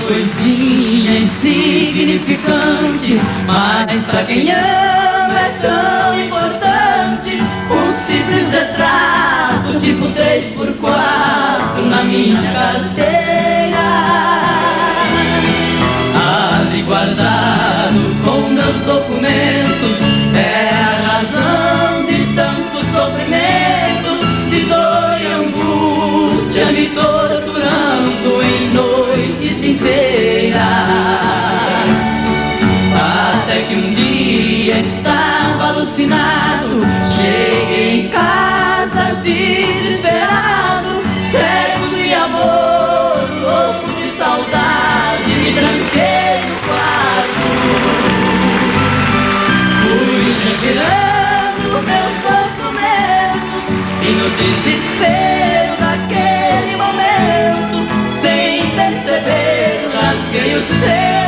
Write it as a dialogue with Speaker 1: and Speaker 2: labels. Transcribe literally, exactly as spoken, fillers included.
Speaker 1: coisinha insignificante, mas pra quem ama é tão importante. Um simples retrato tipo três por quatro na minha carteira, ali guardado com meus documentos. É a razão de tanto sofrimento, de dor e angústia me torturando em noites inteiras. Até que um dia estava alucinado, cheguei em casa desesperado, cego de amor, louco de saudade, me tranquei no quarto. Fui revirando meus documentos e no desespero daquele momento, sem perceber, rasguei o seu